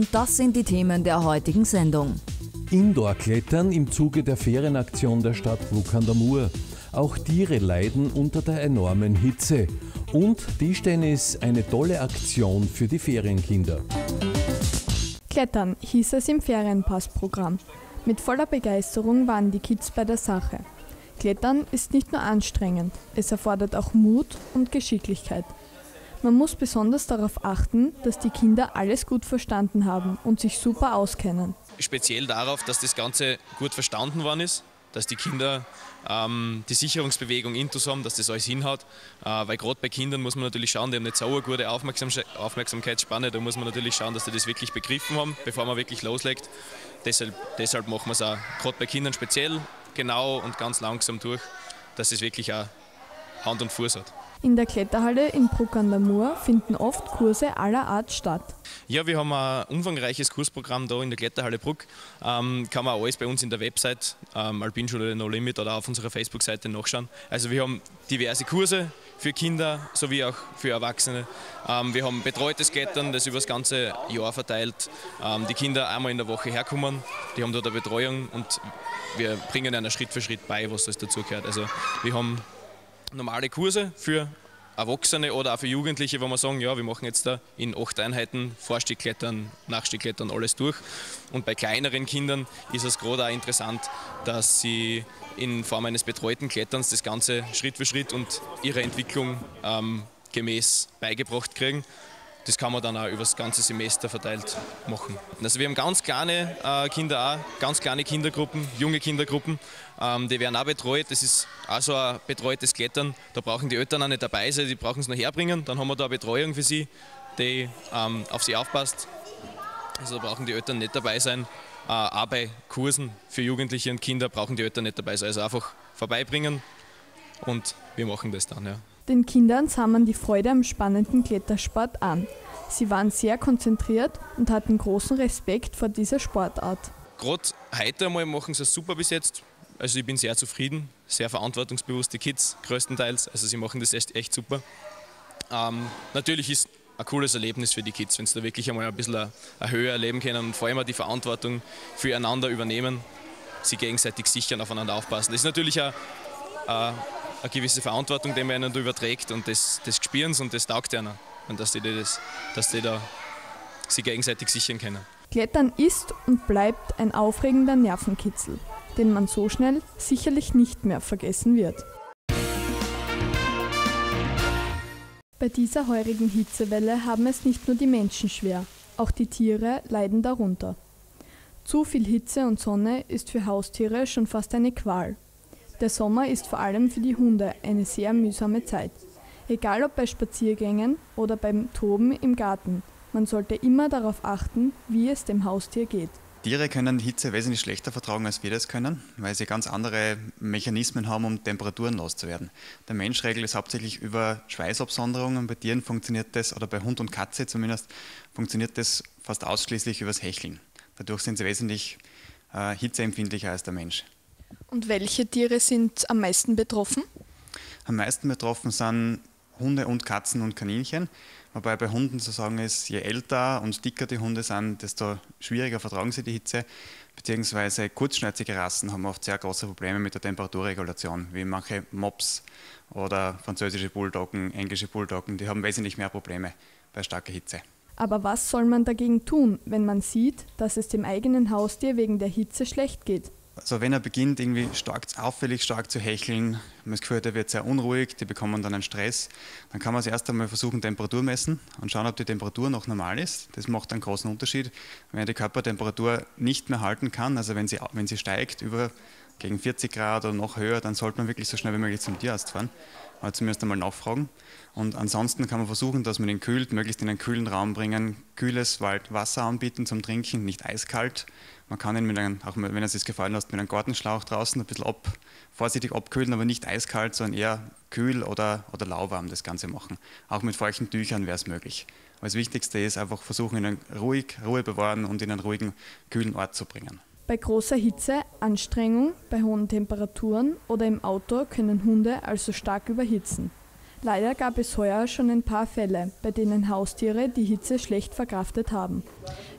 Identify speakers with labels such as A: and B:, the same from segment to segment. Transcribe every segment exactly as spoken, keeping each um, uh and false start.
A: Und das sind die Themen der heutigen Sendung.
B: Indoor-Klettern im Zuge der Ferienaktion der Stadt Bruck an der Mur. Auch Tiere leiden unter der enormen Hitze. Und Tischtennis, eine tolle Aktion für die Ferienkinder.
C: Klettern hieß es im Ferienpassprogramm. Mit voller Begeisterung waren die Kids bei der Sache. Klettern ist nicht nur anstrengend, es erfordert auch Mut und Geschicklichkeit. Man muss besonders darauf achten, dass die Kinder alles gut verstanden haben und sich super auskennen.
D: Speziell darauf, dass das Ganze gut verstanden worden ist, dass die Kinder ähm, die Sicherungsbewegung intus haben, dass das alles hinhaut. Äh, weil gerade bei Kindern muss man natürlich schauen, die haben nicht so eine gute Aufmerksam Aufmerksamkeitsspanne, da muss man natürlich schauen, dass sie das wirklich begriffen haben, bevor man wirklich loslegt. Deshalb, deshalb machen wir es auch gerade bei Kindern speziell genau und ganz langsam durch, dass es wirklich auch Hand und Fuß hat.
C: In der Kletterhalle in Bruck an der Mur finden oft Kurse aller Art statt.
D: Ja, wir haben ein umfangreiches Kursprogramm da in der Kletterhalle Bruck. Ähm, kann man auch alles bei uns in der Website ähm, Alpinschule No Limit oder auf unserer Facebook-Seite nachschauen. Also wir haben diverse Kurse für Kinder sowie auch für Erwachsene. Ähm, wir haben betreutes Klettern, das über das ganze Jahr verteilt. Ähm, die Kinder einmal in der Woche herkommen, die haben dort eine Betreuung und wir bringen ihnen Schritt für Schritt bei, was das dazugehört. Also wir haben normale Kurse für Erwachsene oder auch für Jugendliche, wo wir sagen, ja, wir machen jetzt da in acht Einheiten Vorstiegklettern, Nachstiegklettern, alles durch. Und bei kleineren Kindern ist es gerade auch interessant, dass sie in Form eines betreuten Kletterns das Ganze Schritt für Schritt und ihre Entwicklung ähm, gemäß beigebracht kriegen. Das kann man dann auch über das ganze Semester verteilt machen. Also wir haben ganz kleine äh, Kinder auch, ganz kleine Kindergruppen, junge Kindergruppen, ähm, die werden auch betreut. Das ist auch so ein betreutes Klettern. Da brauchen die Eltern auch nicht dabei sein, die brauchen es noch herbringen. Dann haben wir da eine Betreuung für sie, die ähm, auf sie aufpasst. Also da brauchen die Eltern nicht dabei sein. Äh, auch bei Kursen für Jugendliche und Kinder brauchen die Eltern nicht dabei sein. Also einfach vorbeibringen und wir machen das dann. Ja.
C: Den Kindern sah man die Freude am spannenden Klettersport an. Sie waren sehr konzentriert und hatten großen Respekt vor dieser Sportart.
D: Gerade heute einmal machen sie es super bis jetzt. Also ich bin sehr zufrieden, sehr verantwortungsbewusste Kids größtenteils. Also sie machen das echt, echt super. Ähm, natürlich ist ein cooles Erlebnis für die Kids, wenn sie da wirklich einmal ein bisschen eine, eine Höhe erleben können und vor allem auch die Verantwortung füreinander übernehmen, sie gegenseitig sichern, aufeinander aufpassen. Das ist natürlich auch äh, eine gewisse Verantwortung, die man ihnen da überträgt und das, das spüren sie und das taugt ihnen. Und dass die, das, dass die da sich gegenseitig sichern können.
C: Klettern ist und bleibt ein aufregender Nervenkitzel, den man so schnell sicherlich nicht mehr vergessen wird. Bei dieser heurigen Hitzewelle haben es nicht nur die Menschen schwer, auch die Tiere leiden darunter. Zu viel Hitze und Sonne ist für Haustiere schon fast eine Qual. Der Sommer ist vor allem für die Hunde eine sehr mühsame Zeit. Egal ob bei Spaziergängen oder beim Toben im Garten, man sollte immer darauf achten, wie es dem Haustier geht.
E: Tiere können Hitze wesentlich schlechter vertragen, als wir das können, weil sie ganz andere Mechanismen haben, um Temperaturen loszuwerden. Der Mensch regelt es hauptsächlich über Schweißabsonderungen. Bei Tieren funktioniert das, oder bei Hund und Katze zumindest, funktioniert das fast ausschließlich übers Hecheln. Dadurch sind sie wesentlich äh, hitzeempfindlicher als der Mensch.
C: Und welche Tiere sind am meisten betroffen?
E: Am meisten betroffen sind Hunde und Katzen und Kaninchen. Wobei bei Hunden zu sagen ist, je älter und dicker die Hunde sind, desto schwieriger vertragen sie die Hitze. Beziehungsweise kurzschnäuzige Rassen haben oft sehr große Probleme mit der Temperaturregulation, wie manche Mops oder französische Bulldoggen, englische Bulldoggen. Die haben wesentlich mehr Probleme bei starker Hitze.
C: Aber was soll man dagegen tun, wenn man sieht, dass es dem eigenen Haustier wegen der Hitze schlecht geht?
E: Also wenn er beginnt, irgendwie stark, auffällig stark zu hecheln, man das Gefühl hat, er wird sehr unruhig, die bekommen dann einen Stress, dann kann man zuerst einmal versuchen, Temperatur messen und schauen, ob die Temperatur noch normal ist. Das macht einen großen Unterschied. Wenn er die Körpertemperatur nicht mehr halten kann, also wenn sie, wenn sie steigt über gegen vierzig Grad oder noch höher, dann sollte man wirklich so schnell wie möglich zum Tierarzt fahren, oder zumindest einmal nachfragen. Und ansonsten kann man versuchen, dass man ihn kühlt, möglichst in einen kühlen Raum bringen, kühles Wasser anbieten zum Trinken, nicht eiskalt. Man kann ihn, mit einem, auch wenn er es sich gefallen lässt, mit einem Gartenschlauch draußen ein bisschen ab, vorsichtig abkühlen, aber nicht eiskalt, sondern eher kühl oder, oder lauwarm das Ganze machen. Auch mit feuchten Tüchern wäre es möglich. Aber das Wichtigste ist einfach versuchen, ihn ruhig, Ruhe bewahren und in einen ruhigen, kühlen Ort zu bringen.
C: Bei großer Hitze, Anstrengung, bei hohen Temperaturen oder im Outdoor können Hunde also stark überhitzen. Leider gab es heuer schon ein paar Fälle, bei denen Haustiere die Hitze schlecht verkraftet haben.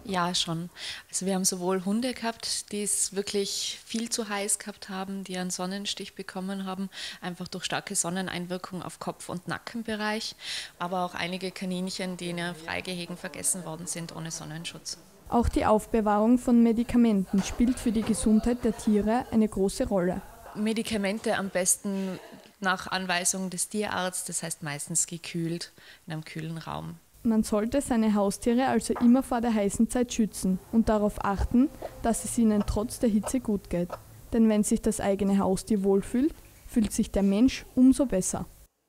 F: Ja, schon. Also wir haben sowohl Hunde gehabt, die es wirklich viel zu heiß gehabt haben, die einen Sonnenstich bekommen haben, einfach durch starke Sonneneinwirkung auf Kopf- und Nackenbereich, aber auch einige Kaninchen, die in ihren Freigehegen vergessen worden sind ohne Sonnenschutz.
C: Auch die Aufbewahrung von Medikamenten spielt für die Gesundheit der Tiere eine große Rolle.
F: Medikamente am besten nach Anweisung des Tierarztes, das heißt meistens gekühlt in einem kühlen Raum.
C: Man sollte seine Haustiere also immer vor der heißen Zeit schützen und darauf achten, dass es ihnen trotz der Hitze gut geht. Denn wenn sich das eigene Haustier wohlfühlt, fühlt sich der Mensch umso besser.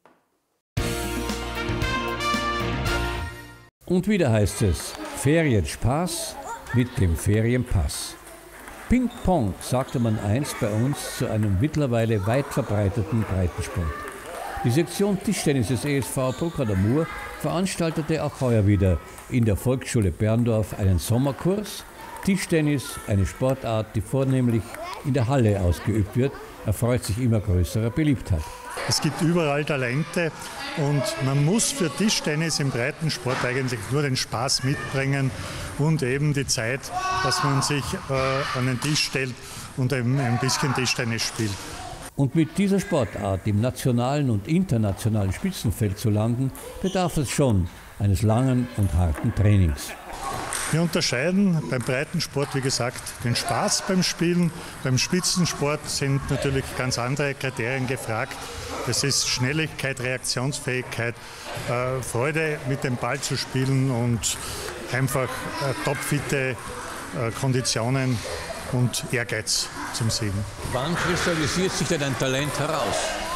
G: Und wieder heißt es, Ferienspaß mit dem Ferienpass. Ping-Pong sagte man einst bei uns zu einem mittlerweile weit verbreiteten Breitensport. Die Sektion Tischtennis des E S V Bruck an der Mur veranstaltete auch heuer wieder in der Volksschule Berndorf einen Sommerkurs. Tischtennis, eine Sportart, die vornehmlich in der Halle ausgeübt wird, erfreut sich immer größerer Beliebtheit.
H: Es gibt überall Talente und man muss für Tischtennis im Breitensport eigentlich nur den Spaß mitbringen und eben die Zeit, dass man sich äh, an den Tisch stellt und eben ein bisschen Tischtennis spielt.
G: Und mit dieser Sportart im nationalen und internationalen Spitzenfeld zu landen, bedarf es schon eines langen und harten Trainings.
H: Wir unterscheiden beim Breitensport, wie gesagt, den Spaß beim Spielen. Beim Spitzensport sind natürlich ganz andere Kriterien gefragt. Das ist Schnelligkeit, Reaktionsfähigkeit, äh, Freude mit dem Ball zu spielen und einfach äh, topfitte äh, Konditionen und Ehrgeiz zum Siegen.
G: Wann kristallisiert sich denn ein Talent heraus?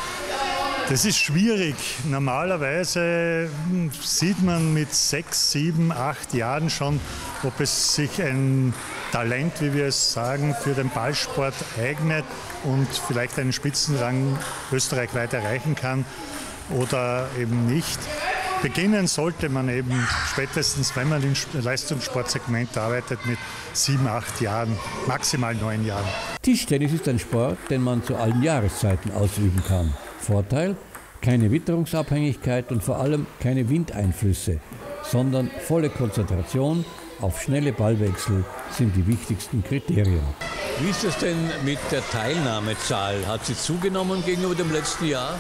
H: Das ist schwierig. Normalerweise sieht man mit sechs, sieben, acht Jahren schon, ob es sich ein Talent, wie wir es sagen, für den Ballsport eignet und vielleicht einen Spitzenrang österreichweit erreichen kann oder eben nicht. Beginnen sollte man eben spätestens, wenn man im Leistungssportsegment arbeitet, mit sieben, acht Jahren, maximal neun Jahren.
G: Tischtennis ist ein Sport, den man zu allen Jahreszeiten ausüben kann. Vorteil: keine Witterungsabhängigkeit und vor allem keine Windeinflüsse, sondern volle Konzentration auf schnelle Ballwechsel sind die wichtigsten Kriterien. Wie ist es denn mit der Teilnahmezahl? Hat sie zugenommen gegenüber dem letzten Jahr?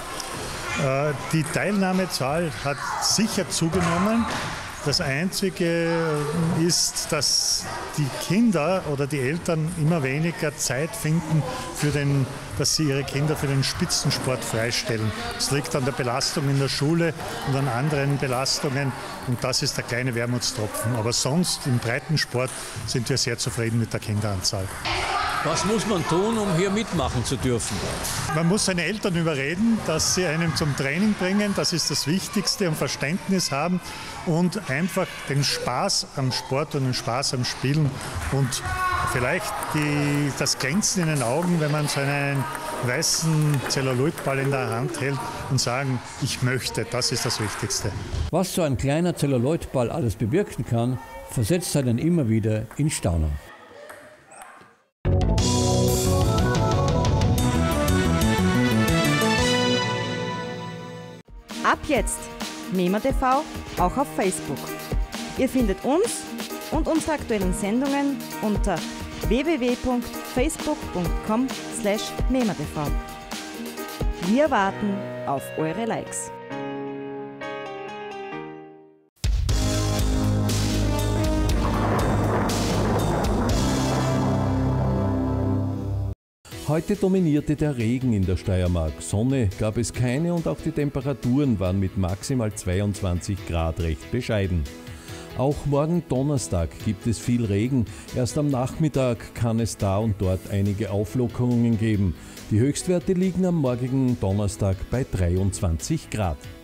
H: Die Teilnahmezahl hat sicher zugenommen. Das Einzige ist, dass die Kinder oder die Eltern immer weniger Zeit finden, für den, dass sie ihre Kinder für den Spitzensport freistellen. Das liegt an der Belastung in der Schule und an anderen Belastungen und das ist der kleine Wermutstropfen. Aber sonst im Breitensport sind wir sehr zufrieden mit der Kinderanzahl.
G: Was muss man tun, um hier mitmachen zu dürfen?
H: Man muss seine Eltern überreden, dass sie einen zum Training bringen. Das ist das Wichtigste und Verständnis haben und einfach den Spaß am Sport und den Spaß am Spielen und vielleicht die, das Glänzen in den Augen, wenn man so einen weißen Zelluloidball in der Hand hält und sagen, ich möchte, das ist das Wichtigste.
G: Was so ein kleiner Zelluloidball alles bewirken kann, versetzt einen immer wieder in Staunen.
I: Ab jetzt MemaTV auch auf Facebook. Ihr findet uns und unsere aktuellen Sendungen unter w w w punkt facebook punkt com slash mematv. Wir warten auf eure Likes.
B: Heute dominierte der Regen in der Steiermark. Sonne gab es keine und auch die Temperaturen waren mit maximal zweiundzwanzig Grad recht bescheiden. Auch morgen Donnerstag gibt es viel Regen. Erst am Nachmittag kann es da und dort einige Auflockerungen geben. Die Höchstwerte liegen am morgigen Donnerstag bei dreiundzwanzig Grad.